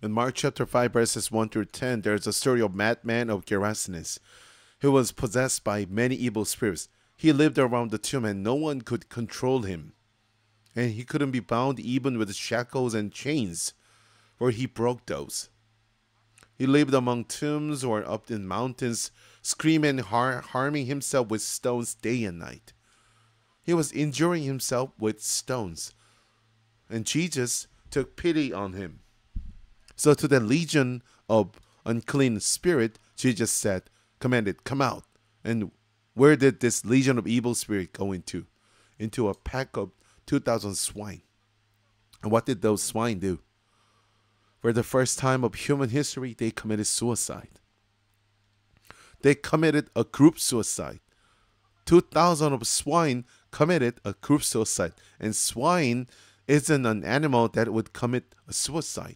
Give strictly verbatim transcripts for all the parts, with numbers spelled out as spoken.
In Mark chapter five, verses one through ten, there's a story of madman of Gerasenes, who was possessed by many evil spirits. He lived around the tomb and no one could control him. And he couldn't be bound even with shackles and chains, for he broke those. He lived among tombs or up in mountains, screaming and har- harming himself with stones day and night. He was injuring himself with stones. And Jesus took pity on him. So to the legion of unclean spirit, Jesus said, commanded, come out. And where did this legion of evil spirit go into? Into a pack of two thousand swine. And what did those swine do? For the first time of human history, they committed suicide. They committed a group suicide. two thousand of swine committed a group suicide. And swine isn't an animal that would commit a suicide.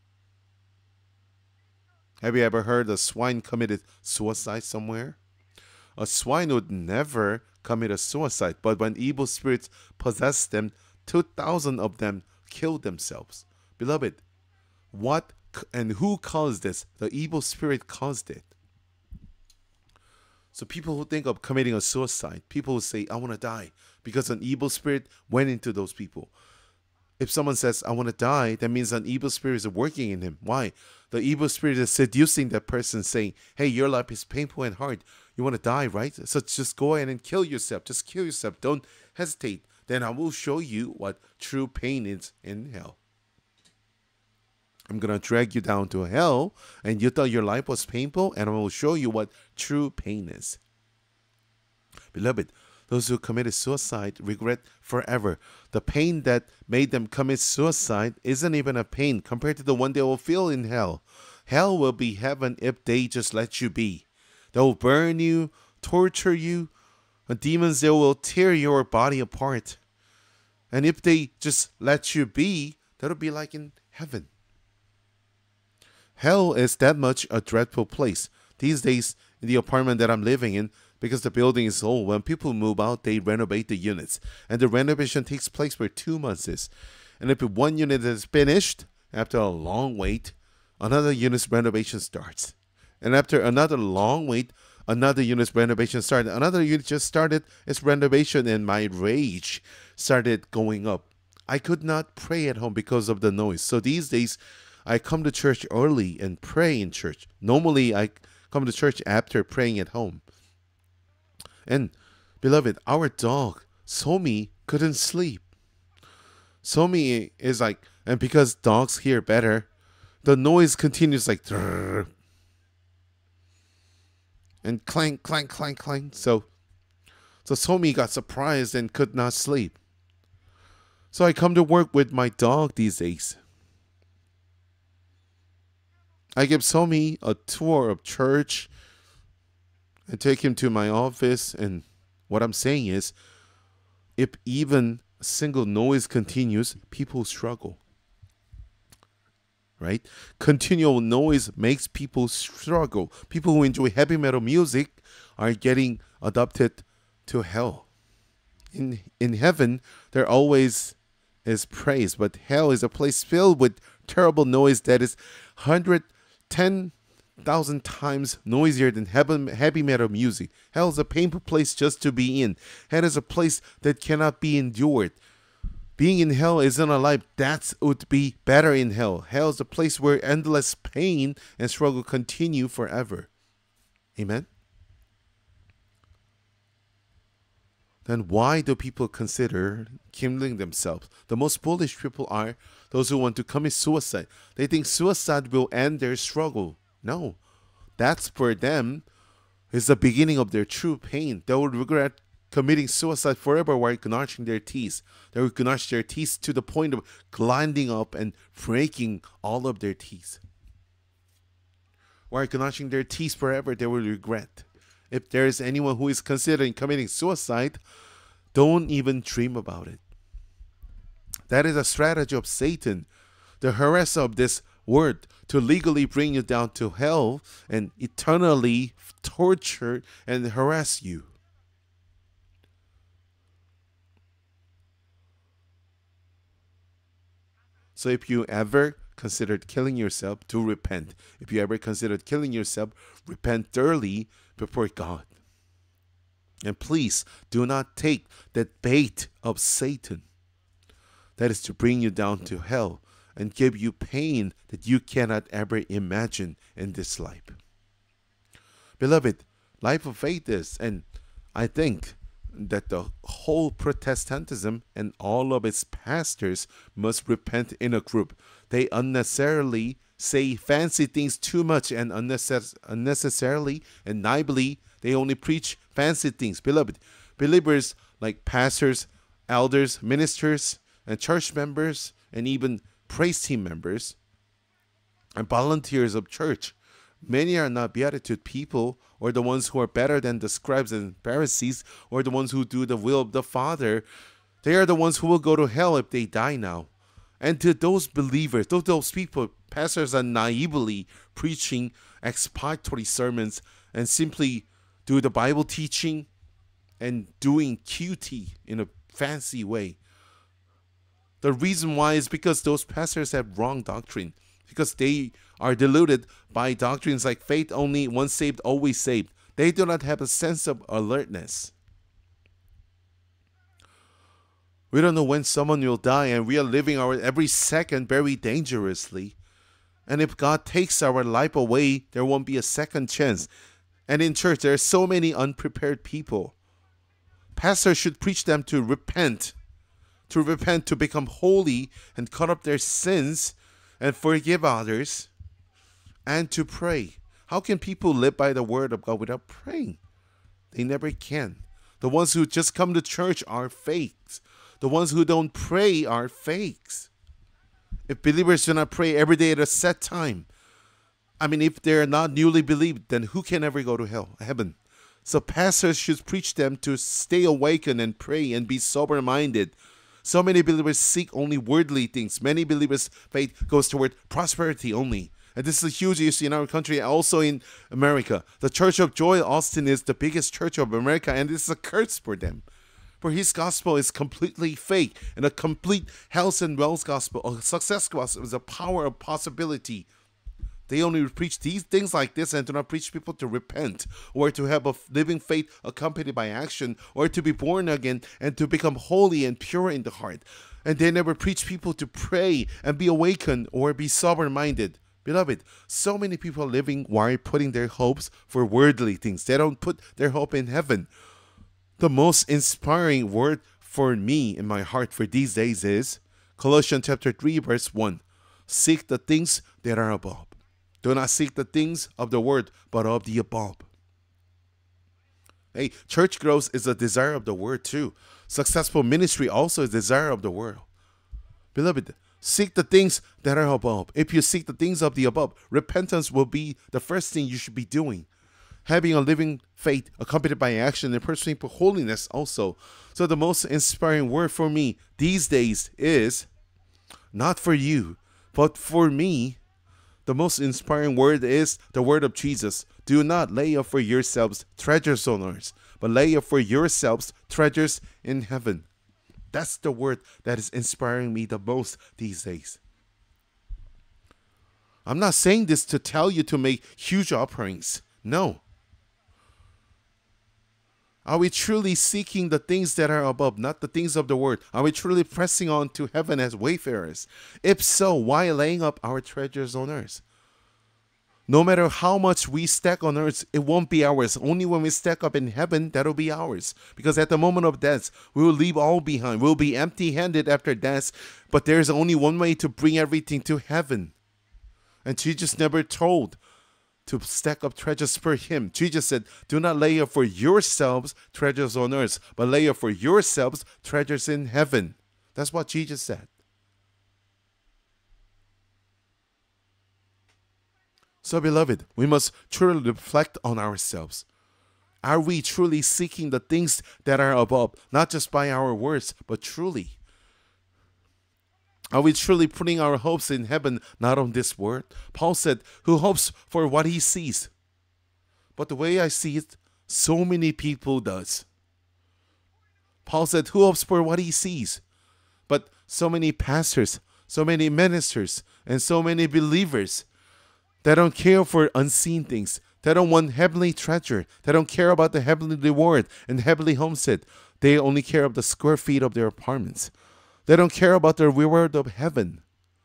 Have you ever heard a swine committed suicide somewhere? A swine would never commit a suicide, but when evil spirits possessed them, two thousand of them killed themselves. Beloved, what and who caused this? The evil spirit caused it. So people who think of committing a suicide, people who say, I want to die, because an evil spirit went into those people. If someone says, I want to die, that means an evil spirit is working in him. Why? The evil spirit is seducing that person, saying, hey, your life is painful and hard. You want to die, right? So just go ahead and kill yourself. Just kill yourself. Don't hesitate. Then I will show you what true pain is in hell. I'm going to drag you down to hell, and you thought your life was painful, and I will show you what true pain is. Beloved, those who committed suicide regret forever. The pain that made them commit suicide isn't even a pain compared to the one they will feel in hell. Hell will be heaven if they just let you be. They will burn you, torture you. The demons, they will tear your body apart. And if they just let you be, that'll be like in heaven. Hell is that much a dreadful place. These days, in the apartment that I'm living in, because the building is old, when people move out, they renovate the units. And the renovation takes place for two months. And if one unit is finished, after a long wait, another unit's renovation starts. And after another long wait, another unit's renovation started. Another unit just started its renovation, and my rage started going up. I could not pray at home because of the noise. So these days, I come to church early and pray in church. Normally, I come to church after praying at home. And, beloved, our dog, Somi, couldn't sleep. Somi is like, and because dogs hear better, the noise continues like, and clank, clank, clank, clank. So, so Somi got surprised and could not sleep. So I come to work with my dog these days. I give Somi a tour of church and take him to my office. And what I'm saying is, if even a single noise continues, people struggle. Right? Continual noise makes people struggle. People who enjoy heavy metal music are getting adopted to hell. In, in heaven, there always is praise, but hell is a place filled with terrible noise that is one hundred ten thousand times noisier than heaven, heavy metal music. Hell is a painful place just to be in. Hell is a place that cannot be endured. Being in hell isn't a life that would be better in hell. Hell is a place where endless pain and struggle continue forever. Amen? Then why do people consider killing themselves? The most foolish people are those who want to commit suicide. They think suicide will end their struggle. No, that's for them is the beginning of their true pain. They will regret committing suicide forever while gnashing their teeth. They will gnash their teeth to the point of grinding up and breaking all of their teeth. While gnashing their teeth forever, they will regret. If there is anyone who is considering committing suicide, don't even dream about it. That is a strategy of Satan, the harasser of this world, to legally bring you down to hell and eternally torture and harass you. So if you ever considered killing yourself, to repent. If you ever considered killing yourself, repent thoroughly before God. And please do not take that bait of Satan that is to bring you down to hell and give you pain that you cannot ever imagine in this life. Beloved, life of faith is, and I think that the whole Protestantism and all of its pastors must repent in a group. They unnecessarily say fancy things too much, and unnecess- unnecessarily and naively they only preach fancy things. Beloved, believers like pastors, elders, ministers, and church members, and even praise team members and volunteers of church, many are not beatitude people, or the ones who are better than the scribes and Pharisees, or the ones who do the will of the Father. They are the ones who will go to hell if they die now. And to those believers, to those people, pastors are naively preaching expository sermons and simply do the Bible teaching and doing Q T in a fancy way. The reason why is because those pastors have wrong doctrine, because they are deluded by doctrines like faith only, once saved, always saved. They do not have a sense of alertness. We don't know when someone will die, and we are living our every second very dangerously. And if God takes our life away, there won't be a second chance. And in church, there are so many unprepared people. Pastors should preach them to repent, to repent, to become holy and cut up their sins and forgive others, and to pray. How can people live by the word of God without praying? They never can. The ones who just come to church are fakes. The ones who don't pray are fakes. If believers do not pray every day at a set time, I mean, if they're not newly believed, then who can ever go to hell, heaven? So pastors should preach them to stay awakened and pray and be sober-minded. So many believers seek only worldly things. Many believers' faith goes toward prosperity only. And this is a huge issue in our country, also in America. The Church of Joel Austin is the biggest church of America, and this is a curse for them. For his gospel is completely fake, and a complete health and wealth gospel, a success gospel, is a power of possibility. They only preach these things like this and do not preach people to repent, or to have a living faith accompanied by action, or to be born again and to become holy and pure in the heart. And they never preach people to pray and be awakened or be sober-minded. Beloved, so many people are living while putting their hopes for worldly things. They don't put their hope in heaven. The most inspiring word for me in my heart for these days is Colossians chapter three, verse one. Seek the things that are above. Do not seek the things of the world, but of the above. Hey, church growth is a desire of the word too. Successful ministry also is a desire of the world. Beloved, seek the things that are above. If you seek the things of the above, repentance will be the first thing you should be doing. Having a living faith accompanied by action and pursuing for holiness also. So the most inspiring word for me these days is not for you, but for me. The most inspiring word is the word of Jesus. Do not lay up for yourselves treasures on earth, but lay up for yourselves treasures in heaven. That's the word that is inspiring me the most these days. I'm not saying this to tell you to make huge offerings. No. Are we truly seeking the things that are above, not the things of the world? Are we truly pressing on to heaven as wayfarers? If so, why laying up our treasures on earth? No matter how much we stack on earth, it won't be ours. Only when we stack up in heaven, that'll be ours. Because at the moment of death, we will leave all behind. We'll be empty-handed after death. But there's only one way to bring everything to heaven. And Jesus never told to stack up treasures for him. Jesus said, do not lay up for yourselves treasures on earth, but lay up for yourselves treasures in heaven. That's what Jesus said. So, beloved, we must truly reflect on ourselves. Are we truly seeking the things that are above, not just by our words, but truly? Are we truly putting our hopes in heaven, not on this world? Paul said, who hopes for what he sees? But the way I see it, so many people does. Paul said, who hopes for what he sees? But so many pastors, so many ministers, and so many believers that don't care for unseen things. They don't want heavenly treasure. They don't care about the heavenly reward and heavenly homestead. They only care about the square feet of their apartments. They don't care about the reward of heaven.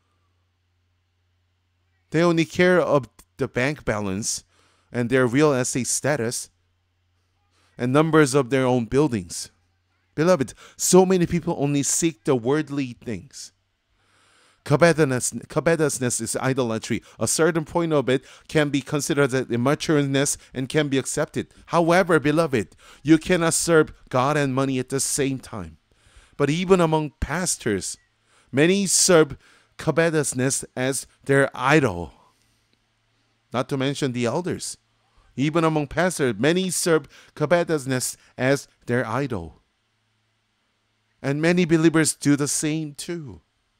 They only care of the bank balance and their real estate status and numbers of their own buildings. Beloved, so many people only seek the worldly things. Covetousness, covetousness is idolatry. A certain point of it can be considered as immatureness and can be accepted. However, beloved, you cannot serve God and money at the same time. But even among pastors, many serve covetousness as their idol. Not to mention the elders. Even among pastors, many serve covetousness as their idol. And many believers do the same too.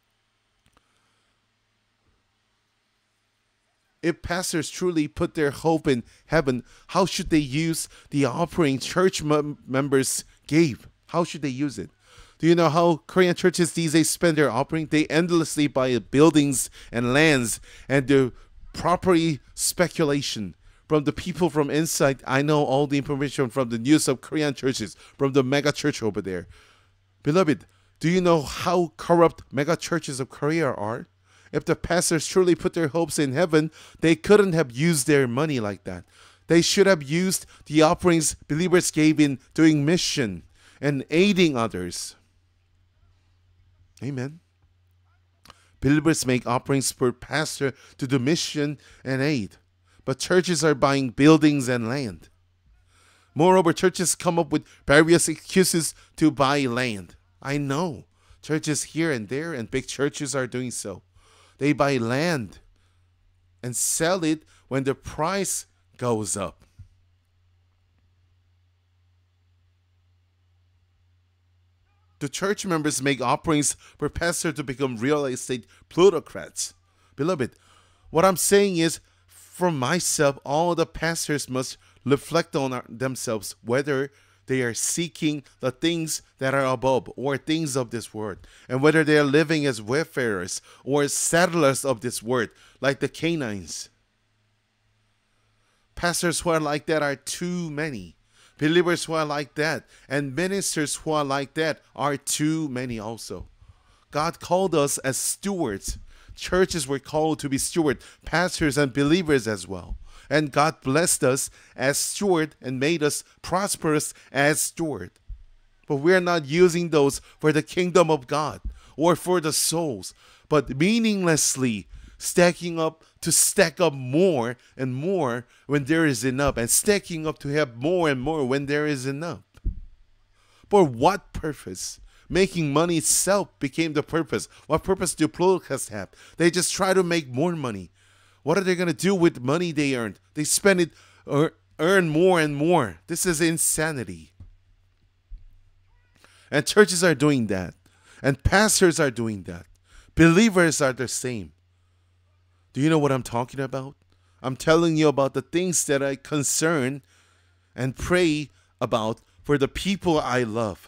If pastors truly put their hope in heaven, how should they use the offering church mem- members gave? How should they use it? Do you know how Korean churches these days spend their offering? They endlessly buy buildings and lands and do property speculation. From the people from inside, I know all the information from the news of Korean churches, from the mega church over there. Beloved, do you know how corrupt mega churches of Korea are? If the pastors truly put their hopes in heaven, they couldn't have used their money like that. They should have used the offerings believers gave in doing mission and aiding others. Amen. Believers make offerings for pastor to do mission and aid. But churches are buying buildings and land. Moreover, churches come up with various excuses to buy land. I know churches here and there and big churches are doing so. They buy land and sell it when the price goes up. The church members make offerings for pastors to become real estate plutocrats. Beloved, what I'm saying is, for myself, all the pastors must reflect on our, themselves whether they are seeking the things that are above or things of this world, and whether they are living as wayfarers or as settlers of this world, like the Canaanites. Pastors who are like that are too many. Believers who are like that and ministers who are like that are too many also. God called us as stewards. Churches were called to be stewards, pastors and believers as well. And God blessed us as steward and made us prosperous as steward. But we're not using those for the kingdom of God or for the souls, but meaninglessly stacking up to stack up more and more when there is enough, and stacking up to have more and more when there is enough. For what purpose? Making money itself became the purpose. What purpose do plutocrats have? They just try to make more money. What are they going to do with money they earned? They spend it or earn more and more. This is insanity. And churches are doing that. And pastors are doing that. Believers are the same. Do you know what I'm talking about? I'm telling you about the things that I concern and pray about for the people I love.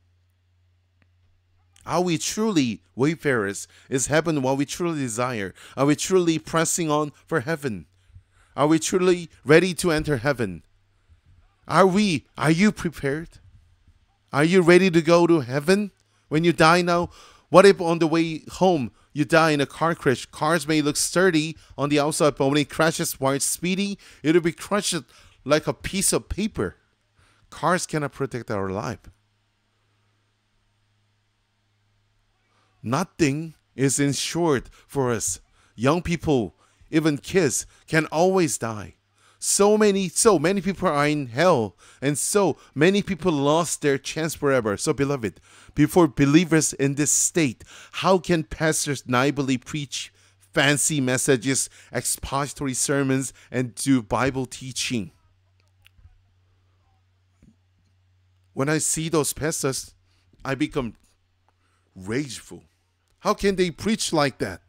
Are we truly wayfarers? Is heaven what we truly desire? Are we truly pressing on for heaven? Are we truly ready to enter heaven? Are we, are you prepared? Are you ready to go to heaven when you die now? What if on the way home you die in a car crash? Cars may look sturdy on the outside, but when it crashes while it's speeding, it'll be crushed like a piece of paper. Cars cannot protect our life. Nothing is insured for us. Young people, even kids, can always die. So many, so many people are in hell, and so many people lost their chance forever. So, beloved, before believers in this state, how can pastors naively preach fancy messages, expository sermons, and do Bible teaching? When I see those pastors, I become rageful. How can they preach like that?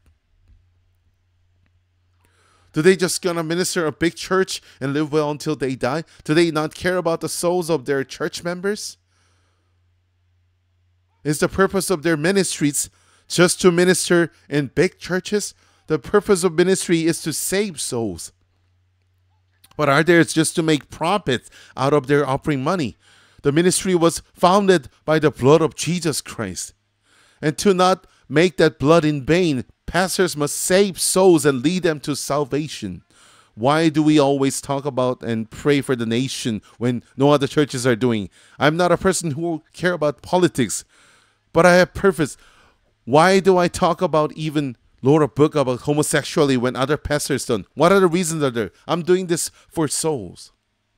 Do they just gonna minister a big church and live well until they die? Do they not care about the souls of their church members? Is the purpose of their ministries just to minister in big churches. The purpose of ministry is to save souls. But others just to make profits out of their offering money. The ministry was founded by the blood of Jesus Christ. And to not make that blood in vain, pastors must save souls and lead them to salvation. Why do we always talk about and pray for the nation when no other churches are doing? I'm not a person who will care about politics, but I have purpose. Why do I talk about even Lord of Book about homosexuality when other pastors don't? What other reasons are there? I'm doing this for souls.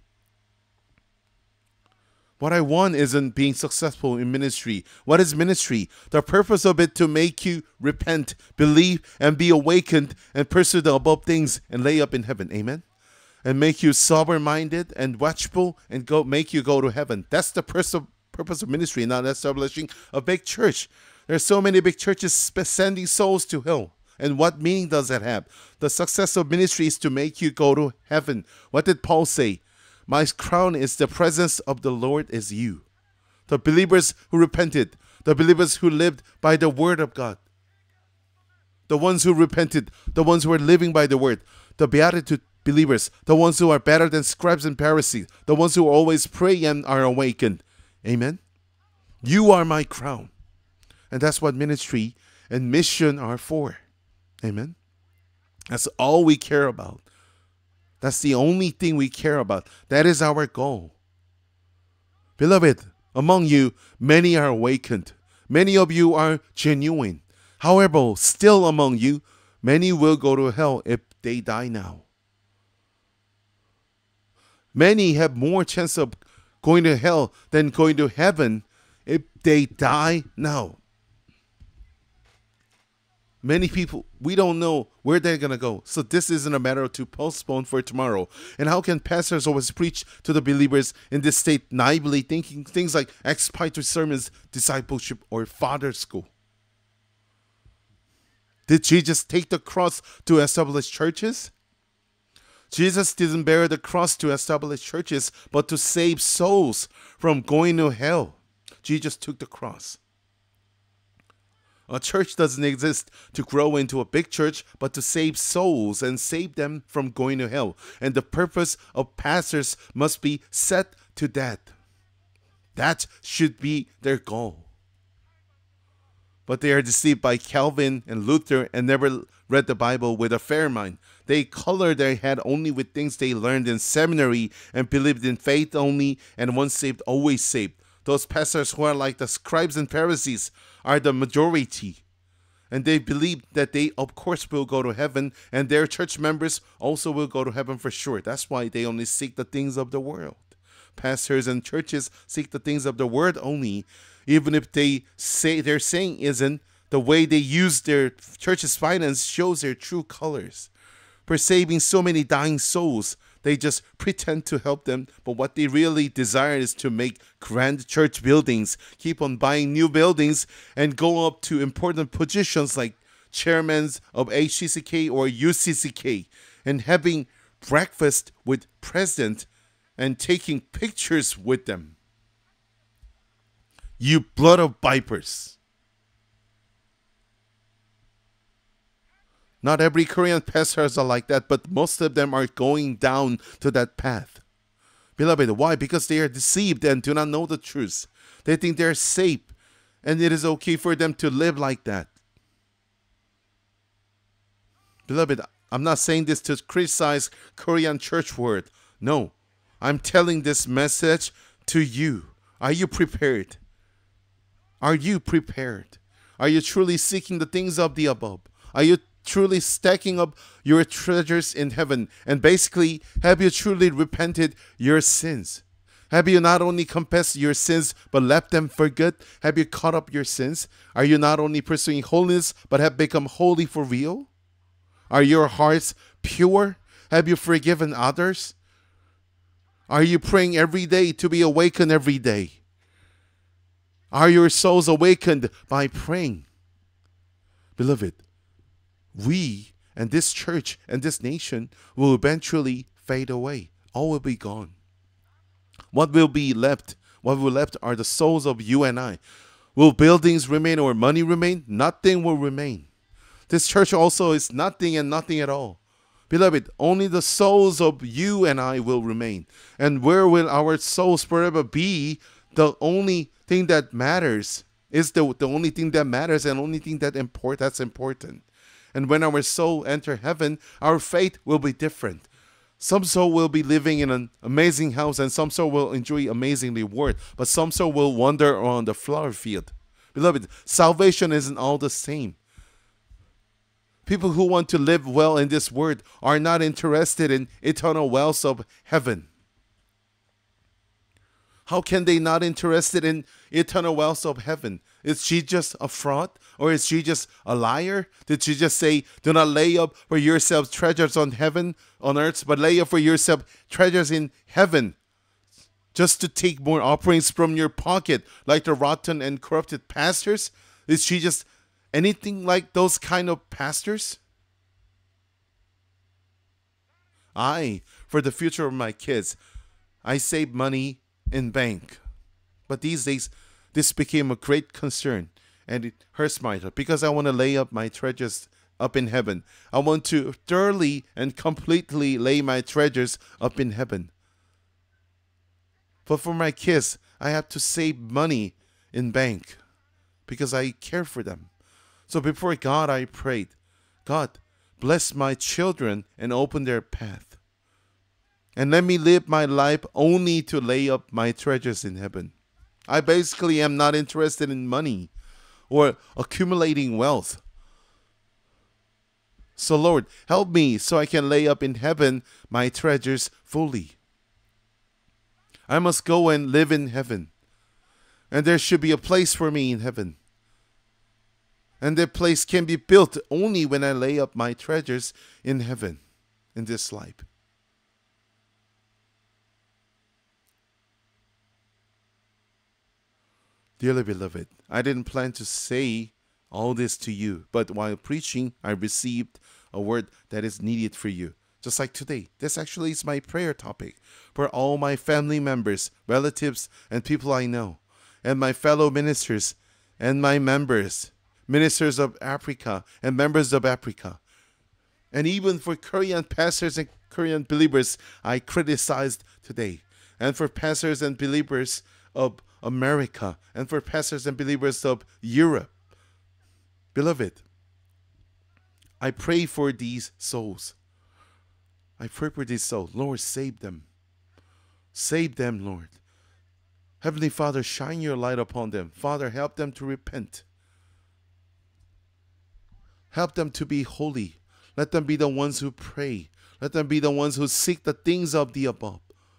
What I want isn't being successful in ministry. What is ministry? The purpose of it to make you repent, believe, and be awakened and pursue the above things and lay up in heaven. Amen? And make you sober-minded and watchful and go make you go to heaven. That's the pers- purpose of ministry, not establishing a big church. There's so many big churches sending souls to hell. And what meaning does that have? The success of ministry is to make you go to heaven. What did Paul say? My crown is the presence of the Lord is you. The believers who repented, the believers who lived by the word of God, the ones who repented, the ones who are living by the word, the beatitude believers, the ones who are better than scribes and Pharisees, the ones who always pray and are awakened. Amen? You are my crown. And that's what ministry and mission are for. Amen? That's all we care about. That's the only thing we care about. That is our goal. Beloved, among you, many are awakened. Many of you are genuine. However, still among you, many will go to hell if they die now. Many have more chance of going to hell than going to heaven if they die now. Many people, we don't know where they're going to go. So this isn't a matter to postpone for tomorrow. And how can pastors always preach to the believers in this state naively thinking things like expository sermons, discipleship, or father school? Did Jesus take the cross to establish churches? Jesus didn't bear the cross to establish churches, but to save souls from going to hell. Jesus took the cross. A church doesn't exist to grow into a big church, but to save souls and save them from going to hell. And the purpose of pastors must be set to that. That should be their goal. But they are deceived by Calvin and Luther and never read the Bible with a fair mind. They color their head only with things they learned in seminary and believed in faith only, and once saved, always saved. Those pastors who are like the scribes and Pharisees are the majority. And they believe that they, of course, will go to heaven, and their church members also will go to heaven for sure. That's why they only seek the things of the world. Pastors and churches seek the things of the world only, even if they say their saying isn't. The way they use their church's finance shows their true colors. For saving so many dying souls, they just pretend to help them, but what they really desire is to make grand church buildings, keep on buying new buildings, and go up to important positions like chairmen of H C C K or U C C K, and having breakfast with president and taking pictures with them. You blood of vipers. Not every Korean pastors are like that, but most of them are going down to that path. Beloved, why? Because they are deceived and do not know the truth. They think they're safe, and it is okay for them to live like that. Beloved, I'm not saying this to criticize Korean church world. No, I'm telling this message to you. Are you prepared? Are you prepared? Are you truly seeking the things of the above? Are you truly stacking up your treasures in heaven? And basically, have you truly repented your sins? Have you not only confessed your sins, but left them for good? Have you caught up your sins? Are you not only pursuing holiness, but have become holy for real? Are your hearts pure? Have you forgiven others? Are you praying every day to be awakened every day? Are your souls awakened by praying? Beloved, we and this church and this nation will eventually fade away. All will be gone. What will be left? What will be left are the souls of you and I. Will buildings remain or money remain? Nothing will remain. This church also is nothing and nothing at all. Beloved, only the souls of you and I will remain. And where will our souls forever be? The only thing that matters is the, the only thing that matters and only thing that import, that's important. And when our soul enter heaven, our fate will be different. Some soul will be living in an amazing house, and some soul will enjoy amazing reward, but some soul will wander on the flower field. Beloved, salvation isn't all the same. People who want to live well in this world are not interested in eternal wealth of heaven. How can they not interested in eternal wealth of heaven? Is she just a fraud? Or is she just a liar? Did she just say, do not lay up for yourselves treasures on heaven, on earth, but lay up for yourself treasures in heaven, just to take more offerings from your pocket, like the rotten and corrupted pastors? Is she just anything like those kind of pastors? I, for the future of my kids, I save money in bank. But these days, this became a great concern, and it hurts my heart because I want to lay up my treasures up in heaven. I want to thoroughly and completely lay my treasures up in heaven. But for my kids, I have to save money in bank because I care for them. So before God, I prayed, God, bless my children and open their path. And let me live my life only to lay up my treasures in heaven. I basically am not interested in money or accumulating wealth. So Lord, help me so I can lay up in heaven my treasures fully. I must go and live in heaven. And there should be a place for me in heaven. And that place can be built only when I lay up my treasures in heaven, in this life. Dearly beloved, I didn't plan to say all this to you, but while preaching, I received a word that is needed for you. Just like today, this actually is my prayer topic for all my family members, relatives, and people I know, and my fellow ministers and my members, ministers of Africa and members of Africa. And even for Korean pastors and Korean believers, I criticized today. And for pastors and believers of America, and for pastors and believers of Europe. Beloved, I pray for these souls. I pray for these souls. Lord, save them. Save them, Lord. Heavenly Father, shine your light upon them. Father, help them to repent. Help them to be holy. Let them be the ones who pray. Let them be the ones who seek the things of the above.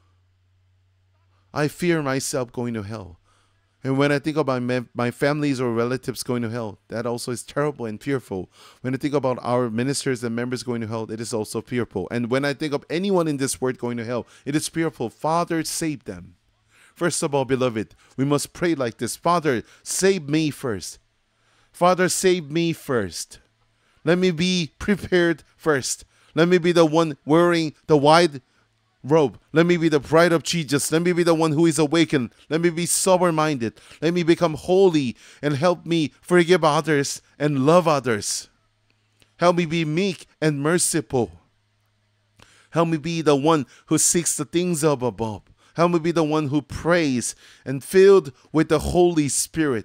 I fear myself going to hell. And when I think about my, my families or relatives going to hell, that also is terrible and fearful. When I think about our ministers and members going to hell, it is also fearful. And when I think of anyone in this world going to hell, it is fearful. Father, save them. First of all, beloved, we must pray like this. Father, save me first. Father, save me first. Let me be prepared first. Let me be the one wearing the white robe. Let me be the bride of Jesus. Let me be the one who is awakened. Let me be sober-minded. Let me become holy and help me forgive others and love others. Help me be meek and merciful. Help me be the one who seeks the things of above. Help me be the one who prays and filled with the Holy Spirit.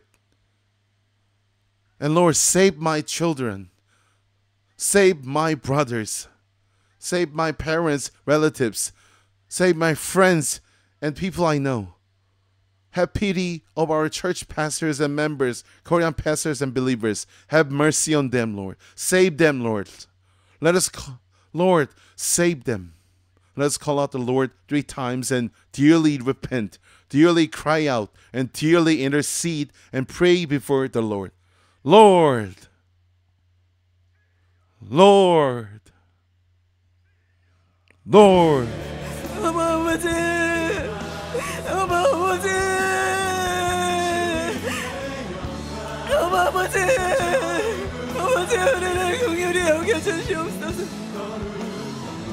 And Lord, save my children. Save my brothers. Save my parents, relatives. Save my friends and people I know. Have pity of our church pastors and members, Korean pastors and believers. Have mercy on them, Lord. Save them, Lord. Let us, call, Lord, save them. Let us call out the Lord three times and dearly repent, dearly cry out, and dearly intercede and pray before the Lord. Lord, Lord, Lord. 아버지, 아버지, 아버지, 아버지 우리를 긍휼히 여겨주시옵소서.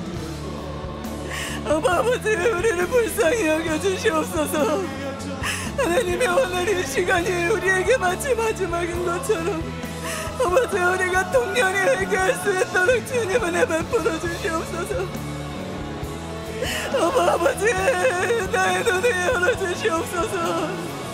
아버지 우리를 불쌍히 여겨주시옵소서. 하나님의 오늘 이 시간이 우리에게 마치 마지막인 것처럼 아버지 우리가 통렬히 회개할 수 있도록 주님은 은혜 베풀어 주시옵소서. 아바 아버지 나의 눈을 열어주시옵소서.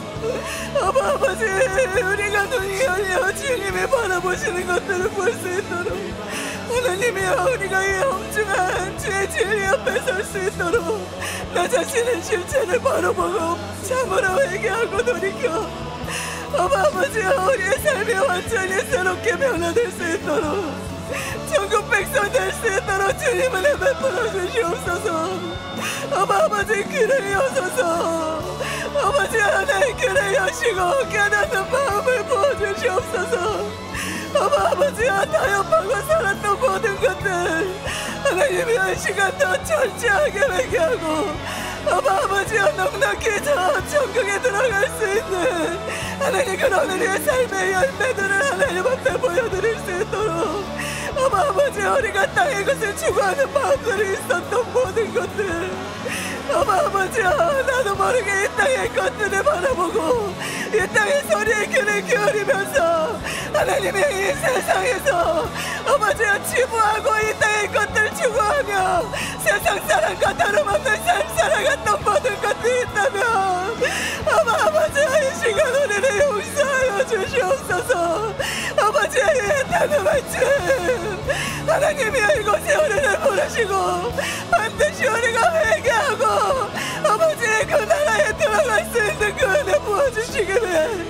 아바 아버지 우리가 눈이 열려 주님이 바라보시는 것들을 볼 수 있도록 하나님이여 우리가 이 엄중한 주의 진리 앞에 설 수 있도록 나 자신의 실체를 바라보고 참으로 회개하고 돌이켜 아바 아버지여 우리의 삶이 완전히 새롭게 변화될 수 있도록 천국 백성 될 수 있도록 주님은 은혜 베풀어 주시옵소서. 아바 아버지 귀를 여소서. 아버지 하나의 귀를 여시고 깨닫는 마음을 부어주시옵소서. 아바 아버지야 타협하고 살았던 모든 것들 하나님이 이 시간 더 철저하게 회개하고 아바 아버지야 넉넉히 저 천국에 들어갈 수 있는 하나님 그런 우리의 삶의 열매들을 하나님 앞에 보여드릴 수 있도록 아바 아버지 우리가 땅의 것을 추구하는 마음들이 있었던 모든 것들 아바 아버지야 나도 모르게 이 땅의 것들을 바라보고 이 땅의 소리에 귀를 기울이면서 하나님의 이 세상에서 아버지야 치부하고 이 땅의 것들 추구하며 세상 사람과 다름없는 삶 살아갔던 모든 것들이 있다면 아바 아버지야 이 시간 우리를 용서하여 주시옵소서. 아버지의 이 단음의 죄 하나님이 이곳에 우리를 부르시고 반드시 우리가 회개하고 아버지의 그 나라에 들어갈 수 있는 그 은혜 부어주시기를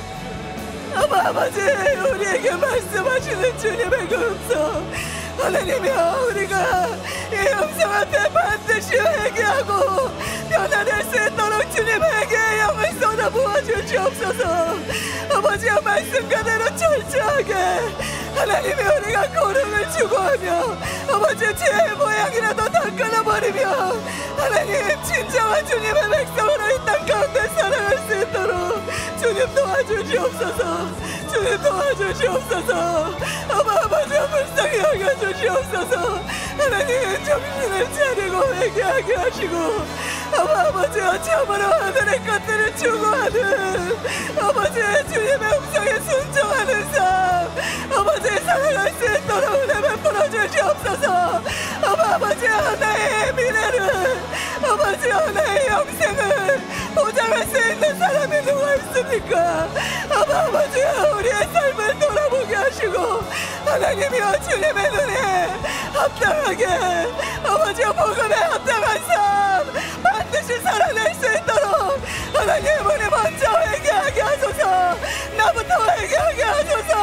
아바 아버지 우리에게 말씀하시는 주님의 그 음성 하나님이여 우리가 이 음성 앞에 반드시 회개하고 변화될 수 있도록 주님 회개의 영을 쏟아 부어주시옵소서. 아버지의 말씀 그대로 철저하게 하나님이 우리가 고름을 추구하며 아버지의 죄의 모양이라도 다 끊어버리며 하나님 진정한 주님의 백성으로 이 땅 가운데 살아갈 수 있도록 주님 도와주시옵소서. 주님 도와주시옵소서. 아바 아버지 불쌍히 여겨주시옵소서. 하나님 정신을 차리고 회개하게 하시고 아바 아버지와 참으로 하늘의 것들을 추구하는 아버지의 주님의 음성에 순종하는 삶 아버지 살아갈 수 있도록 은혜 베풀어 주시옵소서. 아바 아버지와 나의 미래를 아버지와 나의 영생을 보장할 수 있는 사람이 누가 있습니까? 아바 아버지와 우리의 삶을 돌아보게 하시고 하나님이여 주님의 눈에 합당하게 아버지와 복음에 합당한 삶 반드시 살아낼 수 있도록 하나님 우리 먼저 회개하게 하소서. 나부터 회개하게 하소서.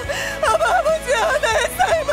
아바 아버지와 나의 삶을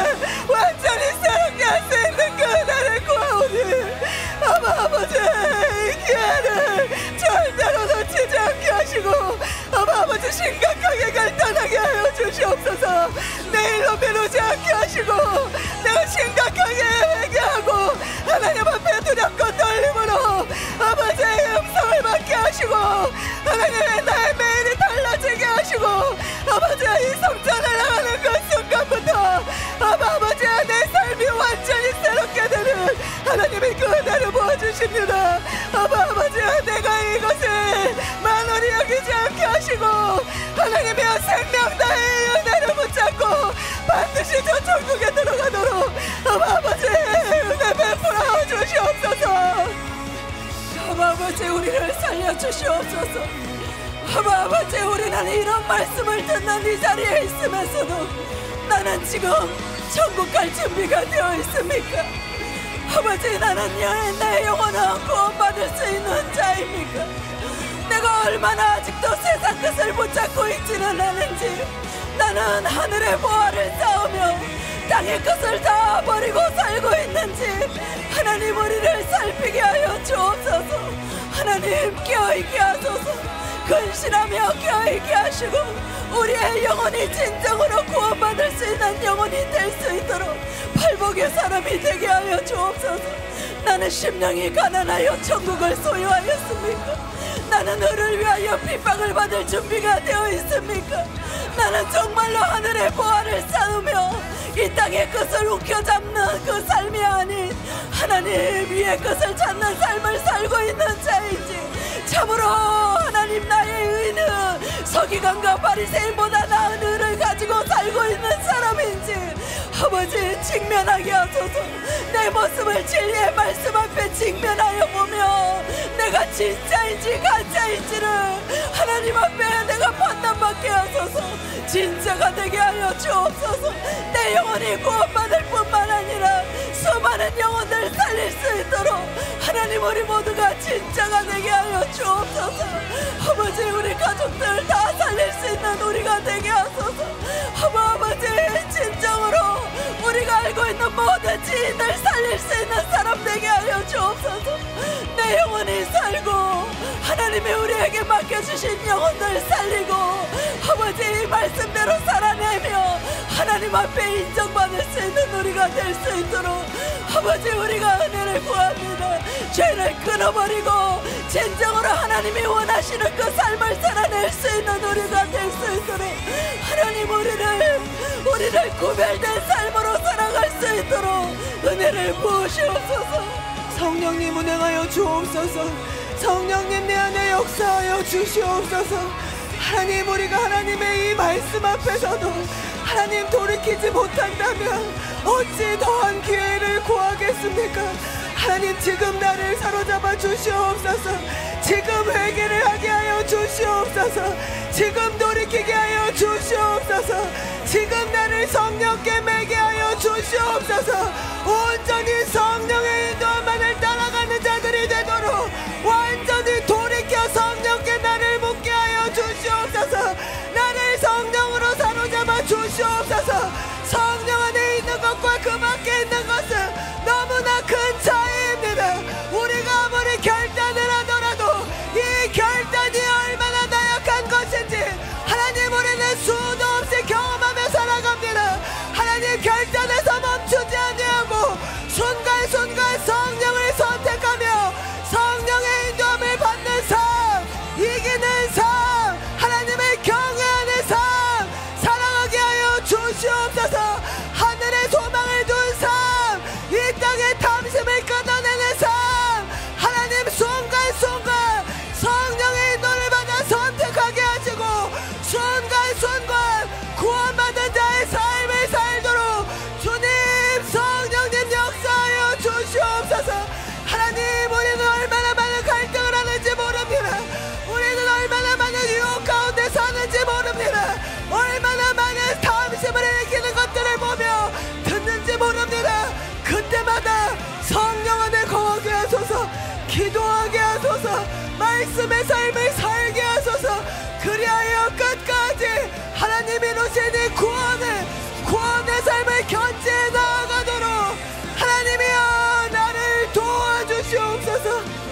완전히 새롭게 할 수 있는 그 은혜를 구하오니 아바 아버지 이 기회를 절대로 놓치지 않게 하시고 아바 아버지 심각하게 결단하게 하여 주시옵소서. 내일로 미루지 않게 하시고 내가 심각하게 회개하고 하나님 앞에 두렵고 떨림으로 아버지의 음성을 받게 하시고 하나님의 나의 매일이 달라지게 하시고 아버지의 이 성전을 나가는 그 순간부터 아바 아버지의 내 삶이 완전히 새롭게 되는 하나님의 그 은혜를 부어주십니다. 아바 아버지야 내가 이것을 만원히 여기지 않게 하시고 하나님의 생명다의 은혜를 붙잡고 반드시 저 천국에 들어가도록 아바 아버지 은혜 베풀어 주시옵소서. 아바 아버지 우리를 살려주시옵소서. 아바 아버지 우리는 이런 말씀을 듣는 이 자리에 있으면서도 나는 지금 천국 갈 준비가 되어 있습니까? 아버지 나는 나의 영혼은 구원받을 수 있는 자입니까? 내가 얼마나 아직도 세상 것을 붙잡고 있지는 않은지 나는 하늘의 보화를 쌓으며 땅의 것을 다 버리고 살고 있는지 하나님 우리를 살피게 하여 주옵소서. 하나님 깨어있게 하소서. 근신하며 깨어있게 하시고 우리의 영혼이 진정으로 구원받을 수 있는 영혼이 될 수 있도록 팔복의 사람이 되게 하여 주옵소서. 나는 심령이 가난하여 천국을 소유하였습니까? 나는 너를 위하여 핍박을 받을 준비가 되어 있습니까? 나는 정말로 하늘의 보화를 쌓으며 이 땅의 것을 움켜잡는 그 삶이 아닌 하나님 위의 것을 찾는 삶을 살고 있는 자인지 참으로 하나님 나의 의는 서기관과 바리새인보다 나은 의를 가지고 살고 있는 사람인지 아버지 직면하게 하소서. 내 모습을 진리의 말씀 앞에 직면하여 보며 내가 진짜인지 가짜인지를 하나님 앞에 내가 판단받게 하소서. 진짜가 되게 하여 주옵소서. 내 영혼이 구원받을 뿐만 아니라 수많은 영혼들 살릴 수 있도록 하나님 우리 모두가 진짜가 되게 하여 주옵소서. 아버지 우리 가족들 다 살릴 수 있는 우리가 되게 하소서. 어머 아버지 진정으로 우리가 알고 있는 모든 지인들 살릴 수 있는 사람 되게 하여 주옵소서. 내 영혼이 살고 하나님이 우리에게 맡겨주신 영혼들 살리고 아버지 이 말씀대로 살아내며 하나님 앞에 인정받을 수 있는 우리가 될 수 있도록 아버지 우리가 은혜를 구합니다. 죄를 끊어버리고 진정으로 하나님이 원하시는 그 삶을 살아낼 수 있는 우리가 될 수 있도록 하나님 우리를 우리를 구별된 삶으로 살아갈 수 있도록 은혜를 부으시옵소서. 성령님 운행하여 주옵소서. 성령님 내 안에 역사하여 주시옵소서. 하나님 우리가 하나님의 이 말씀 앞에서도 하나님 돌이키지 못한다면 어찌 더한 기회를 구하겠습니까? 하나님 지금 나를 사로잡아 주시옵소서. 지금 회개를 하게 하여 주시옵소서. 지금 돌이키게 하여 주시옵소서. 지금 나를 성령께 매게 하여 주시옵소서. 온전히 성령의 인도만을 따라가는 자들이 되도록 완전히 돌이켜 성령께 나를 묻게 하여 주시옵소서. 나를 성령으로 사로잡아 주시옵소서. 성령 안에 있는 것과 그 밖에 있는 것은 너무나 큰 차이입니다. 우리가 아무리 결단을 하더라도 이 결단이 얼마나 나약한 것인지 하나님 우리는 수도 없이 경험하며 살아갑니다. 하나님 결단에서 멈추지 아니하고 순간순간 성령을 선택하며 성령의 인도함을 받는 삶, 이기는 삶, 하나님을 경외하는 삶 살아가게 하여 주시옵소서. 하늘에 소망을 둔 삶, 이 땅의 탐심을 끊어내는 삶, 하나님 순간순간 성령의 인도를 받아 선택하게 하시고 순간순간 구원받은 자의 삶을 살도록 주님 성령님 역사하여 주시옵소서. 하나님 우리는 얼마나 많은 갈등을 하는지 모릅니다. 우리는 얼마나 많은 유혹 가운데 사는지 모릅니다. 얼마나 많은 탐심을 일으키는 것들을 보며 듣는지 모릅니다. 그때마다 성령 안에 거하게 하소서. 기도하게 하소서. 말씀의 삶을 살게 하소서. 그리하여 끝까지 하나님이 이루신 이 구원을 구원의 삶을 견지해 나아가도록 하나님이여 나를 도와주시옵소서.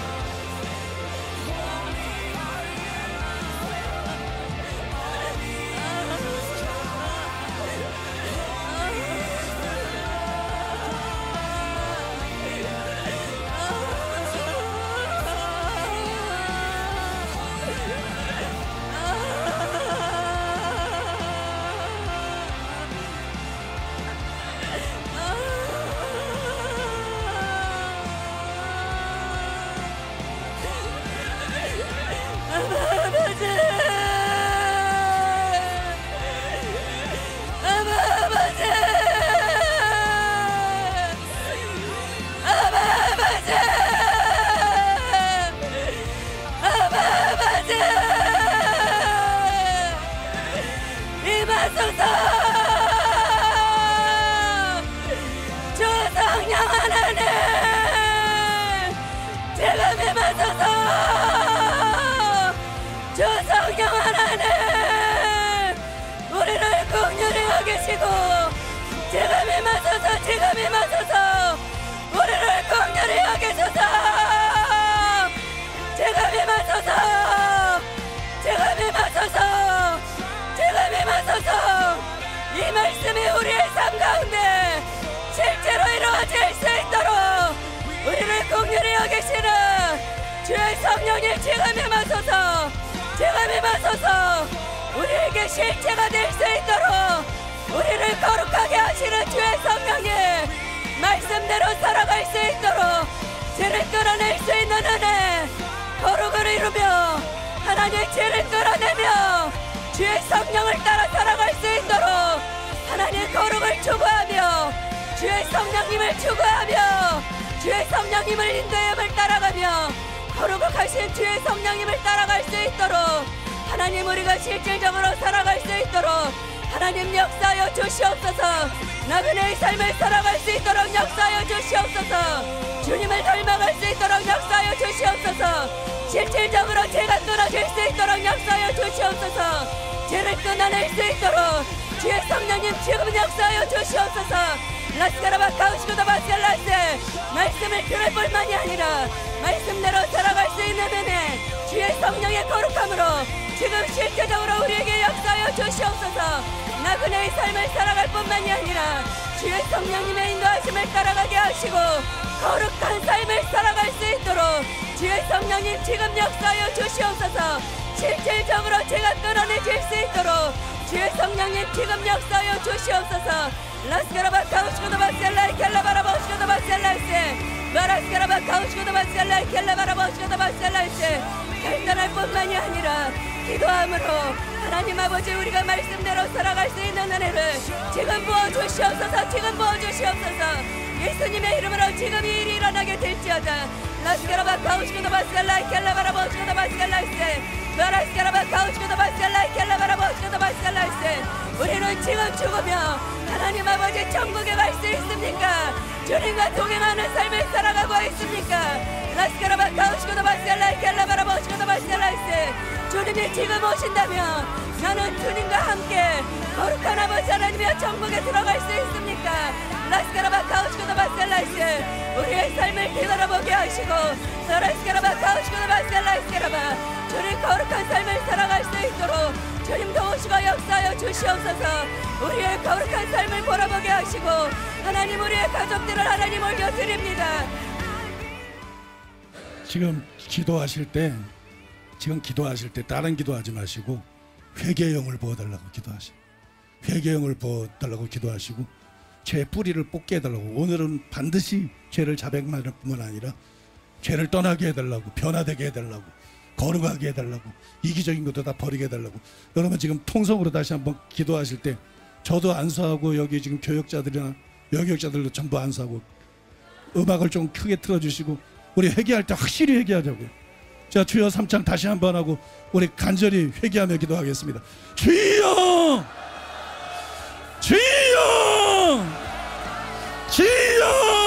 제가 임하소서. 제가 임하소서. 우리를 긍휼히 여기소서. 제가 임하소서. 제가 임하소서. 제가 임하소서. 이 말씀이 우리의 삶 가운데 실제로 이루어질 수 있도록 우리를 긍휼히 여기시는 주의 성령님 제가 임하소서. 제가 임하소서. 우리에게 실체가 될 수 있도록 우리를 거룩하게 하시는 주의 성령님 말씀대로 살아갈 수 있도록 죄를 끌어낼 수 있는 은혜 거룩을 이루며 하나님의 죄를 끌어내며 주의 성령을 따라 살아갈 수 있도록 하나님의 거룩을 추구하며 주의 성령님을 추구하며 주의 성령님을 인도함을 따라가며 거룩하신 주의 성령님을 따라갈 수 있도록 하나님 우리가 실질적으로 살아갈 수 있도록 하나님 역사하여 주시옵소서. 나그네의 삶을 살아갈 수 있도록 역사하여 주시옵소서. 주님을 닮아갈 수 있도록 역사하여 주시옵소서. 실질적으로 죄가 끊어질 수 있도록 역사하여 주시옵소서. 죄를 끊어낼 수 있도록 주의 성령님 지금 역사하여 주시옵소서. 라스카라바 카우시고다 바셀라세 말씀을 들을 뿐만이 아니라 말씀대로 살아갈 수 있는 은혜 주의 성령의 거룩함으로 지금 실제적으로 우리에게 역사하여 주시옵소서. 나그네의 삶을 살아갈 뿐만이 아니라 주의 성령님의 인도하심을 따라가게 하시고 거룩한 삶을 살아갈 수 있도록 주의 성령님 지금 역사하여 주시옵소서. 실질적으로 제가 끌어내질 수 있도록 주의 성령님 지금 역사하여 주시옵소서. 라스카라바 카우시고도 바셀라이 켈라바라바우시고도 바셀라이세 마라스카라바 카우시고도 바셀라이 켈라바라바우시고도 바셀라이세 결단할 뿐만이 아니라 기도함으로 하나님 아버지 우리가 말씀대로 살아갈 수 있는 은혜를 지금 부어주시옵소서. 지금 부어주시옵소서. 예수님의 이름으로 지금 이 일이 일어나게 될지어다. 라스카라바 카우시고도 바셀라이 켈라바라바우시고도 바셀라이세 마라스카라바 카우시고도 바셀라이 켈라바라바우시고도 바셀라이세 우리는 지금 죽으며 하나님 아버지 천국에 갈 수 있습니까? 주님과 동행하는 삶을 살아가고 있습니까? 라스카라바 카우시고도 바셀라이 켈라바라바우시고도 바셀라이세 주님이 지금 오신다면 나는 주님과 함께 거룩한 아버지 하나님의 천국에 들어갈 수 있습니까? 라스카라바 카우시고도 바셀라이세 우리의 삶을 되돌아보게 하시고 라스카라바 카우시고도 바셀라이세라바 주님 거룩한 삶을 살아갈 수 있도록 주님 도우시고 역사하여 주시옵소서. 우리의 거룩한 삶을 돌아보게 하시고 하나님 우리의 가족들을 하나님 올려드립니다. 지금 기도하실 때 지금 기도하실 때 다른 기도하지 마시고 회개의 영을 부어달라고 기도하시고 회개의 영을 부어달라고 기도하시고 죄 뿌리를 뽑게 해달라고. 오늘은 반드시 죄를 자백할 뿐만 아니라 죄를 떠나게 해달라고, 변화되게 해달라고, 거룩하게 해달라고, 이기적인 것도 다 버리게 해달라고. 여러분 지금 통성으로 다시 한번 기도하실 때 저도 안수하고 여기 지금 교역자들이나 여교역자들도 전부 안수하고 음악을 좀 크게 틀어주시고 우리 회개할 때 확실히 회개하자고요. 자, 주여 삼창 다시 한번 하고 우리 간절히 회개하며 기도하겠습니다. 주여! 주여! 주여!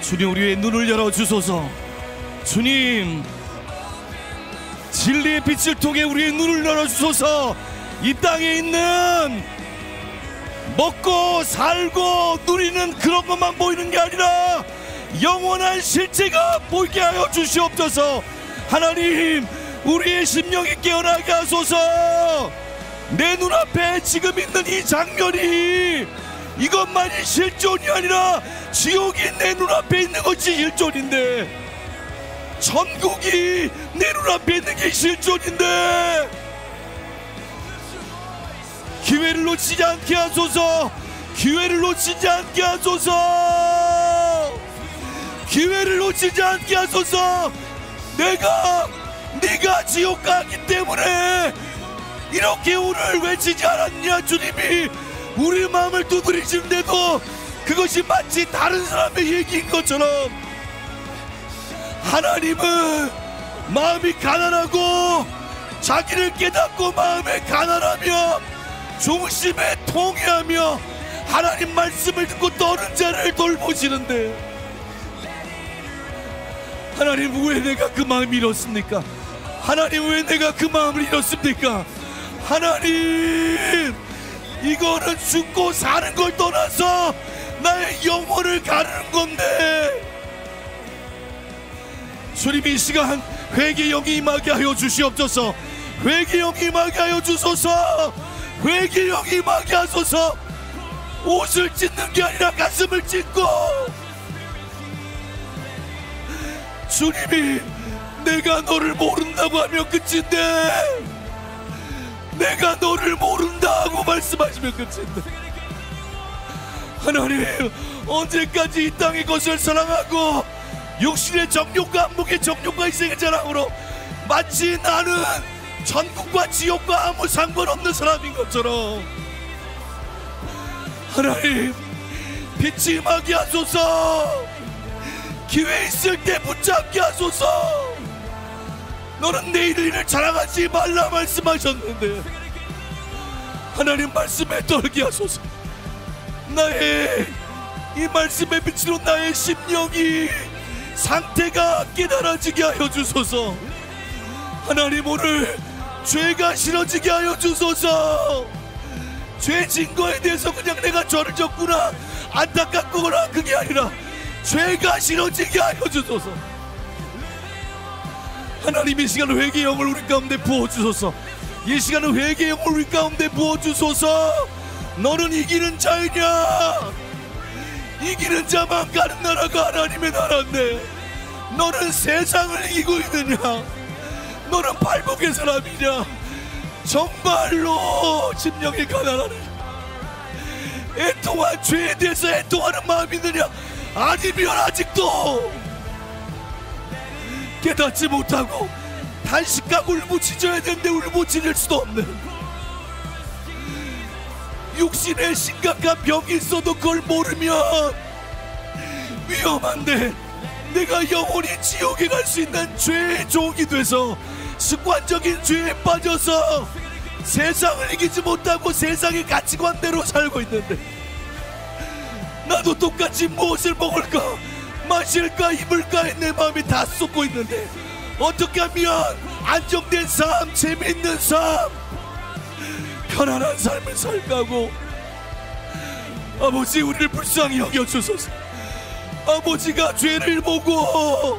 주님, 우리의 눈을 열어주소서. 주님, 진리의 빛을 통해 우리의 눈을 열어주소서. 이 땅에 있는 먹고 살고 누리는 그런 것만 보이는 게 아니라 영원한 실제가 보이게 하여 주시옵소서. 하나님, 우리의 심령이 깨어나게 하소서. 내 눈앞에 지금 있는 이 장면이 이것만이 실존이 아니라 지옥이 내 눈앞에 있는 것이 실존인데, 천국이 내 눈앞에 있는 게 실존인데, 기회를 놓치지 않게 하소서. 기회를 놓치지 않게 하소서. 기회를 놓치지 않게 하소서. 내가 네가 지옥 가기 때문에 이렇게 오늘 외치지 않았냐. 주님이 우리 마음을 두드리시는데도 그것이 마치 다른 사람의 얘기인 것처럼, 하나님은 마음이 가난하고 자기를 깨닫고 마음에 가난하며 중심에 통회하며 하나님 말씀을 듣고 떠는 자를 돌보시는데, 하나님, 왜 내가 그 마음을 잃었습니까? 하나님, 왜 내가 그 마음을 잃었습니까? 하나님, 이거는 죽고 사는 걸 떠나서 나의 영혼을 가르는 건데, 주님, 이 시간 회개 영이 임하게 하여 주시옵소서. 회개 영이 임하게 하여 주소서. 회개 영이 임하게 하소서. 옷을 찢는 게 아니라 가슴을 찢고, 주님이 내가 너를 모른다고 하면 끝인데, 내가 너를 모른다고 말씀하시면 끝인데, 하나님, 언제까지 이 땅의 것을 사랑하고 육신의 정욕과 안목의 정욕과 희생의 자랑으로 마치 나는 천국과 지옥과 아무 상관없는 사람인 것처럼, 하나님, 빛이 임하게 하소서. 기회 있을 때 붙잡게 하소서. 너는 내일 일을 자랑하지 말라 말씀하셨는데, 하나님, 말씀에 떨게 하소서. 나의 이 말씀의 빛으로 나의 심령이 상태가 깨달아지게 하여 주소서. 하나님, 오늘 죄가 싫어지게 하여 주소서. 죄 진 거에 대해서 그냥 내가 죄를 졌구나 안타깝거나 그게 아니라 죄가 싫어지게 하여 주소서. 하나님, 이 시간 회개의 영을 우리 가운데 부어주소서. 이 시간은 회개의 영을 우리 가운데 부어주소서. 너는 이기는 자이냐? 이기는 자만 가는 나라가 하나님의 나라인데, 너는 세상을 이기고 있느냐? 너는 발목의 사람이냐? 정말로 심령이 가난하네. 애통한 죄에 대해서 애통하는 마음이 있느냐? 아니면 아직도 깨닫지 못하고 단식하고 울부짖어야 되는데 울부짖을 수도 없는, 육신에 심각한 병이 있어도 그걸 모르면 위험한데, 내가 영원히 지옥에 갈 수 있는 죄의 종이 돼서 습관적인 죄에 빠져서 세상을 이기지 못하고 세상의 가치관대로 살고 있는데, 나도 똑같이 무엇을 먹을까 마실까 입을까에 내 마음이 다 쏟고 있는데, 어떻게 하면 안정된 삶, 재미있는 삶, 편안한 삶을 살까고. 아버지, 우리를 불쌍히 여겨주소서. 아버지가 죄를 보고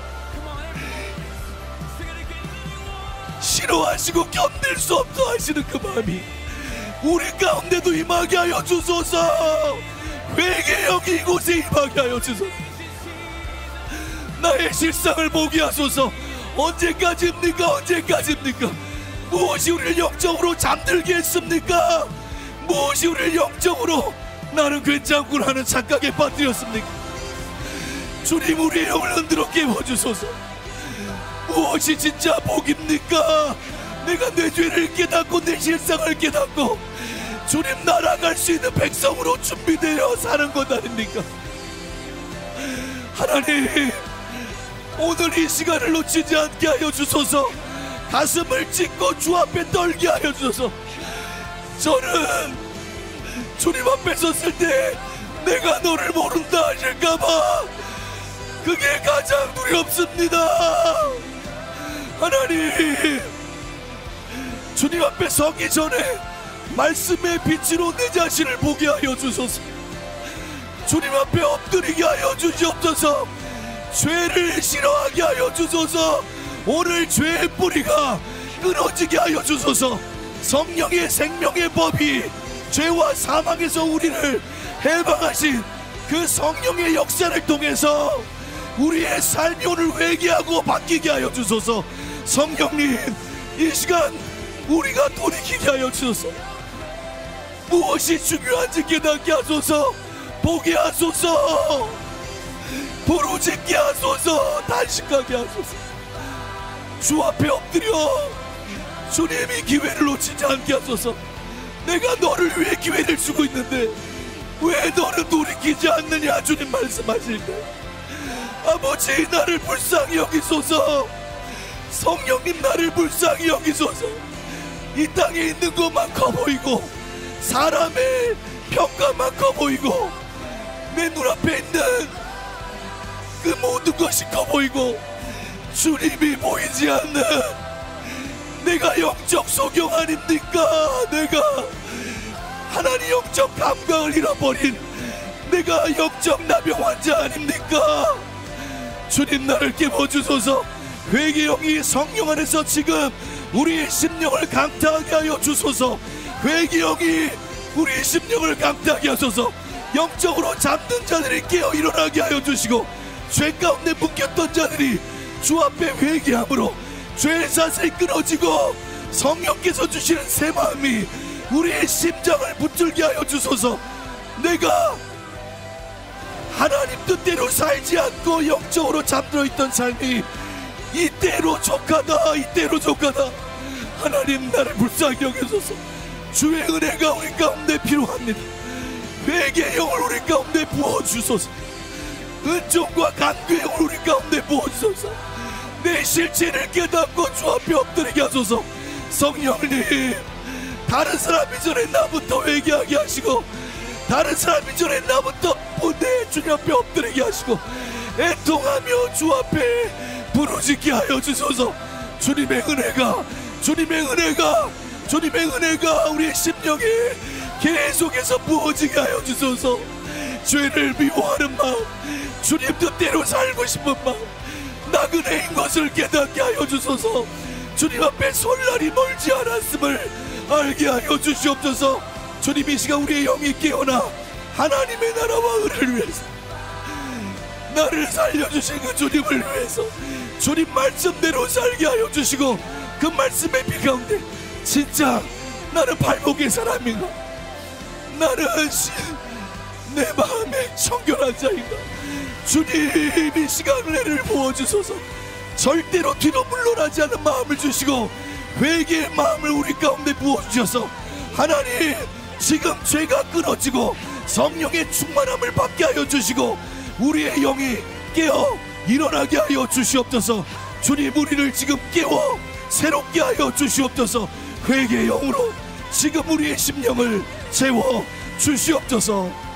싫어하시고 견딜 수 없어 하시는 그 마음이 우리 가운데도 임하게 하여 주소서. 회개의 영이 이곳에 임하게 하여 주소서. 나의 실상을 보게 하소서. 언제까지입니까? 언제까지입니까? 무엇이 우리를 영적으로 잠들게 했습니까? 무엇이 우리를 영적으로 나는 괜찮구나 하는 착각에 빠뜨렸습니까? 주님, 우리의 영을 흔들어 깨워주소서. 무엇이 진짜 복입니까? 내가 내 죄를 깨닫고 내 실상을 깨닫고 주님 날아갈 수 있는 백성으로 준비되어 사는 것 아닙니까? 하나님, 오늘 이 시간을 놓치지 않게 하여 주소서. 가슴을 찢고 주 앞에 떨게 하여 주소서. 저는 주님 앞에 섰을 때 내가 너를 모른다 하실까봐 그게 가장 두렵습니다. 하나님, 주님 앞에 서기 전에 말씀의 빛으로 내 자신을 보게 하여 주소서. 주님 앞에 엎드리게 하여 주시옵소서. 죄를 싫어하게 하여 주소서. 오늘 죄의 뿌리가 끊어지게 하여 주소서. 성령의 생명의 법이 죄와 사망에서 우리를 해방하신 그 성령의 역사를 통해서 우리의 삶이 오늘 회개하고 바뀌게 하여 주소서. 성령님, 이 시간 우리가 돌이키게 하여 주소서. 무엇이 중요한지 깨닫게 하소서. 보게 하소서. 부르짖게 하소서. 단식하게 하소서. 주 앞에 엎드려 주님이 기회를 놓치지 않게 하소서. 내가 너를 위해 기회를 주고 있는데 왜 너는 돌이키지 않느냐. 주님 말씀하실 때 아버지, 나를 불쌍히 여기소서. 성령님, 나를 불쌍히 여기소서. 이 땅에 있는 것만 커 보이고 사람의 평가만 커 보이고 내 눈앞에 있는 그 모든 것이 커 보이고 주님이 보이지 않는 내가 영적 소경 아닙니까? 내가 하나님 영적 감각을 잃어버린 내가 영적 나병 환자 아닙니까? 주님, 나를 깨워주소서. 회개형이 성령 안에서 지금 우리의 심령을 강타하게 하여 주소서. 회개형이 우리의 심령을 강타하게 하소서. 영적으로 잠든 자들이 깨어 일어나게 하여 주시고 죄 가운데 묶였던 자들이 주 앞에 회개함으로 죄의 사슬이 끊어지고 성령께서 주시는 새 마음이 우리의 심장을 붙들게 하여 주소서. 내가 하나님 뜻대로 살지 않고 영적으로 잠들어 있던 삶이 이때로 족하다, 이때로 족하다. 하나님, 나를 불쌍히 여기소서. 주의 은혜가 우리 가운데 필요합니다. 회개의 영을 우리 가운데 부어주소서. 은총과 간구의 영을 우리 가운데 부어주소서. 내 실체를 깨닫고 주 앞에 엎드리게 하소서. 성령님, 다른 사람이 전에 나부터 회개하게 하시고 다른 사람이 전에 나부터 내 주님 앞에 엎드리게 하시고 애통하며 주 앞에 부르짖게 하여 주소서. 주님의 은혜가 주님의 은혜가 주님의 은혜가 우리의 심령에 계속해서 부어지게 하여 주소서. 죄를 미워하는 마음, 주님 뜻대로 살고 싶은 마음, 나그네인 것을 깨닫게 하여 주소서. 주님 앞에 설날이 멀지 않았음을 알게 하여 주시옵소서. 주님, 이 시간 우리의 영이 깨어나 하나님의 나라와 의를 위해서, 나를 살려주신 그 주님을 위해서 주님 말씀대로 살게 하여 주시고 그 말씀의 비 가운데 진짜 나는 발목의 사람인가, 나는 내 마음에 청결한 자인가. 주님, 이 시간 은혜를 부어주소서. 절대로 뒤로 물러나지 않는 마음을 주시고 회개의 마음을 우리 가운데 부어주셔서 하나님, 지금 죄가 끊어지고 성령의 충만함을 받게 하여 주시고 우리의 영이 깨어 일어나게 하여 주시옵소서. 주님, 우리를 지금 깨워 새롭게 하여 주시옵소서. 회개의 영으로 지금 우리의 심령을 채워 주시옵소서.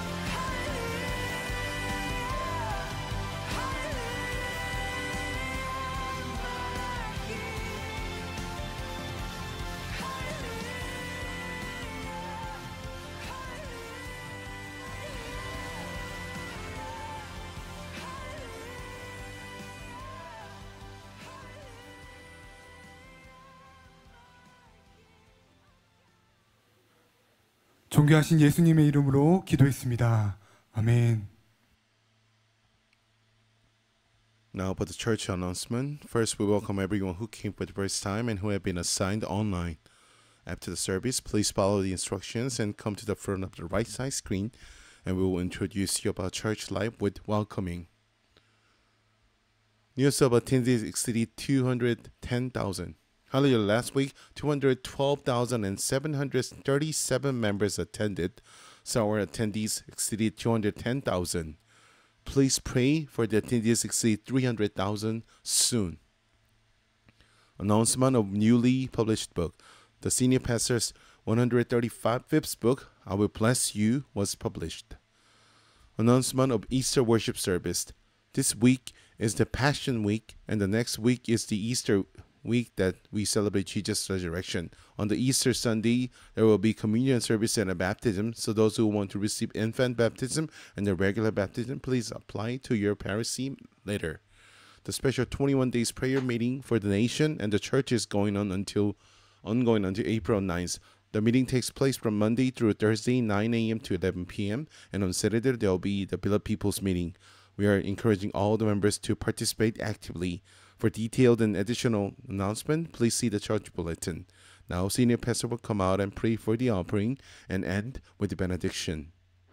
존귀하신 예수님의 이름으로 기도했습니다. 아멘. Now for the church announcement. First, we welcome everyone who came for the first time and who have been assigned online. After the service, please follow the instructions and come to the front of the right side screen, and we will introduce you about church life with welcoming. News of attendees exceeded two hundred ten thousand. Hallelujah. Last week, two hundred twelve thousand seven hundred thirty-seven members attended, so our attendees exceeded two hundred ten thousand. Please pray for the attendees exceed three hundred thousand soon. Announcement of newly published book. The Senior Pastor's one hundred thirty-fifth book, I Will Bless You, was published. Announcement of Easter worship service. this week is the Passion Week, and the next week is the Easter week that we celebrate Jesus' resurrection. On the Easter Sunday, there will be communion service and a baptism. So those who want to receive infant baptism and the regular baptism, please apply to your parish later. The special twenty-one days prayer meeting for the nation and the church is going on until ongoing until April ninth. The meeting takes place from Monday through Thursday, nine a m to eleven p m And on Saturday, there will be the Beloved People's meeting. We are encouraging all the members to participate actively. For detailed and additional announcement, please see the church bulletin. Now, Senior Pastor will come out and pray for the offering and end with the benediction.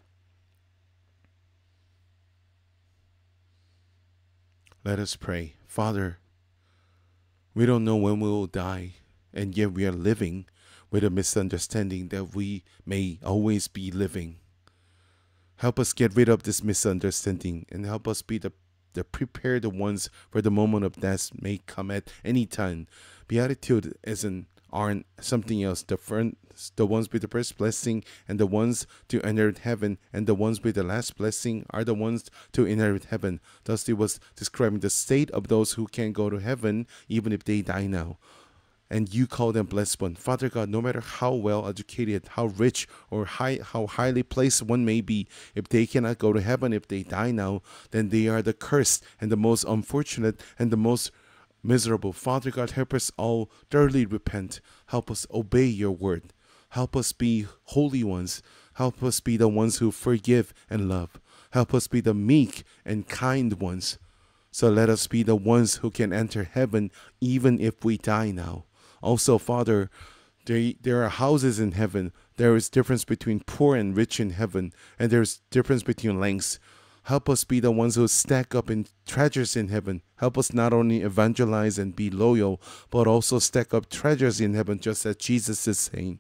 Let us pray. Father, we don't know when we will die, and yet we are living with a misunderstanding that we may always be living. Help us get rid of this misunderstanding and help us be the, the prepared ones for the moment of death may come at any time. Beatitude isn't aren't something else. The first, the ones with the first blessing and the ones to inherit heaven, and the ones with the last blessing are the ones to inherit heaven. Thus, it was describing the state of those who can go to heaven even if they die now. And you call them blessed one. Father God, no matter how well educated, how rich, or high, how highly placed one may be, if they cannot go to heaven, if they die now, then they are the cursed and the most unfortunate and the most miserable. Father God, help us all thoroughly repent. Help us obey your word. Help us be holy ones. Help us be the ones who forgive and love. Help us be the meek and kind ones. So let us be the ones who can enter heaven even if we die now. Also, Father, there, there are houses in heaven. There is difference between poor and rich in heaven, and there is difference between lengths. Help us be the ones who stack up in treasures in heaven. Help us not only evangelize and be loyal, but also stack up treasures in heaven, just as Jesus is saying.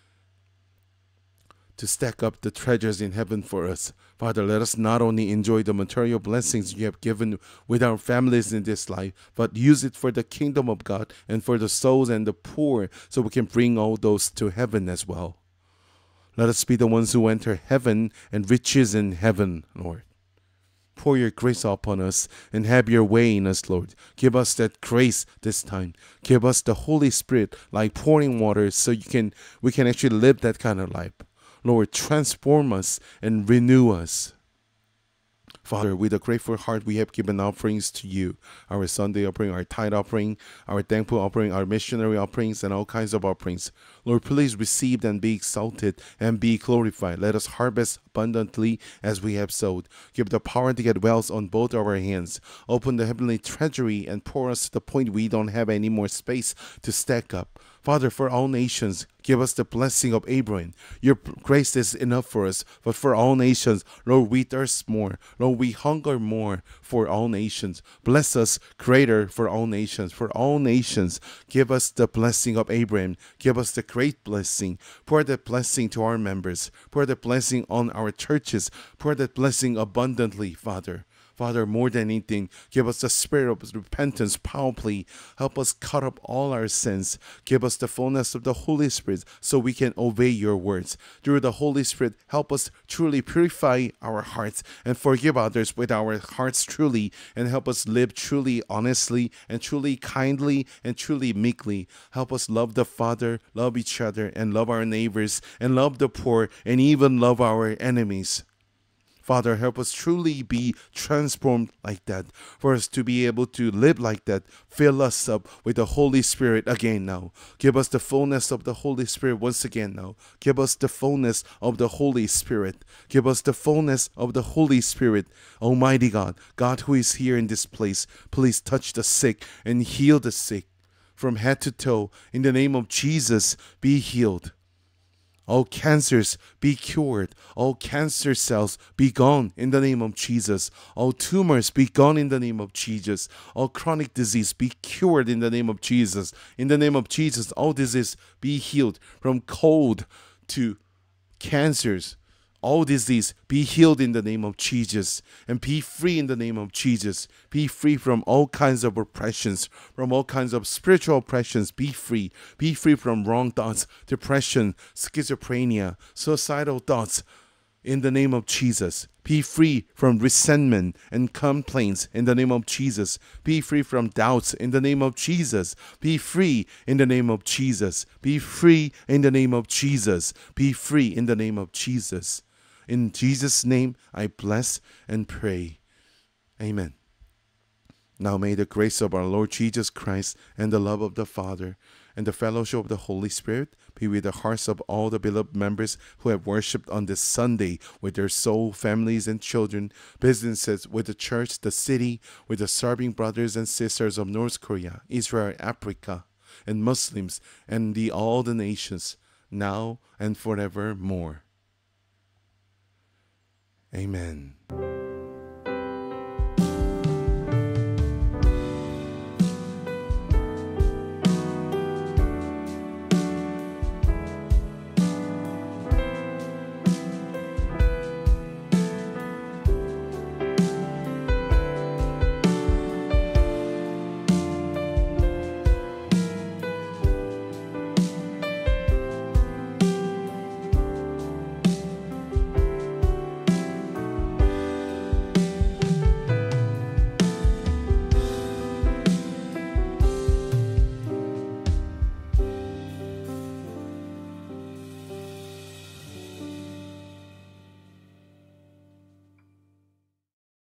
To stack up the treasures in heaven for us. Father, let us not only enjoy the material blessings you have given with our families in this life, but use it for the kingdom of God and for the souls and the poor, so we can bring all those to heaven as well. Let us be the ones who enter heaven and riches in heaven, Lord. Pour your grace upon us and have your way in us, Lord. Give us that grace this time. Give us the Holy Spirit like pouring water, so you can we can actually live that kind of life. Lord, transform us and renew us. Father, with a grateful heart, we have given offerings to you. Our Sunday offering, our tithe offering, our thankful offering, our missionary offerings, and all kinds of offerings. Lord, please receive and be exalted and be glorified. Let us harvest abundantly as we have sowed. Give the power to get wealth on both our hands. Open the heavenly treasury and pour us to the point we don't have any more space to stack up. Father, for all nations, give us the blessing of Abraham. Your grace is enough for us, but for all nations, Lord, we thirst more. Lord, we hunger more for all nations. Bless us greater for all nations. For all nations, give us the blessing of Abraham. Give us the great blessing. Pour that blessing to our members. Pour that blessing on our churches. Pour that blessing abundantly, Father. Father, more than anything, give us the spirit of repentance powerfully. Help us cut up all our sins. Give us the fullness of the Holy Spirit so we can obey your words. Through the Holy Spirit, help us truly purify our hearts and forgive others with our hearts truly, and help us live truly honestly and truly kindly and truly meekly. Help us love the Father, love each other, and love our neighbors, and love the poor, and even love our enemies. Father, help us truly be transformed like that, for us to be able to live like that. Fill us up with the Holy Spirit again now. Give us the fullness of the Holy Spirit once again now. Give us the fullness of the Holy Spirit. Give us the fullness of the Holy Spirit. Almighty God, God who is here in this place, please touch the sick and heal the sick from head to toe. In the name of Jesus, be healed. All cancers be cured. All cancer cells be gone in the name of Jesus. All tumors be gone in the name of Jesus. All chronic disease be cured in the name of Jesus. In the name of Jesus, all disease be healed, from cold to cancers. All disease be healed in the name of Jesus, and be free in the name of Jesus. Be free from all kinds of oppressions, from all kinds of spiritual oppressions. Be free. Be free from wrong thoughts, depression, schizophrenia, suicidal thoughts, in the name of Jesus. Be free from resentment and complaints in the name of Jesus. Be free from doubts in the name of Jesus. Be free in the name of Jesus. Be free in the name of Jesus. Be free in the name of Jesus. In Jesus' name, I bless and pray. Amen. Now may the grace of our Lord Jesus Christ and the love of the Father and the fellowship of the Holy Spirit be with the hearts of all the beloved members who have worshipped on this Sunday with their soul, families, and children, businesses, with the church, the city, with the serving brothers and sisters of North Korea, Israel, Africa, and Muslims, and the all the nations, now and forevermore. Amen.